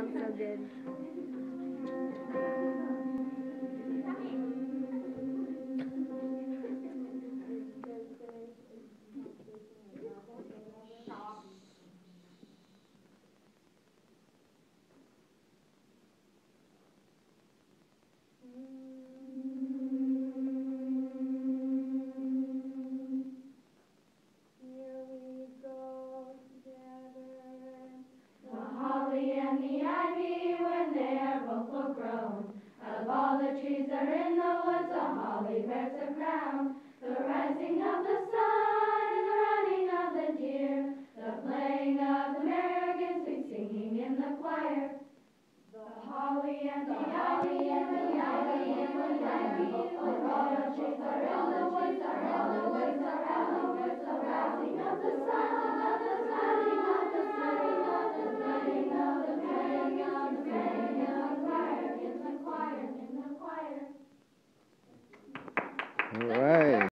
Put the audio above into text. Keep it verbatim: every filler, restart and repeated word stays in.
So good. Of all the trees that are in the woods, the holly bears a crown. The rising of the sun and the running of the deer, the playing of the merry singing in the choir. The holly and the ivy and the ivy and the ivy, of all the trees that are in the woods, the holly bears a crown. The rising of the sun and the running of the deer, the playing of the merry singing in the choir, in the choir, in the choir. All right.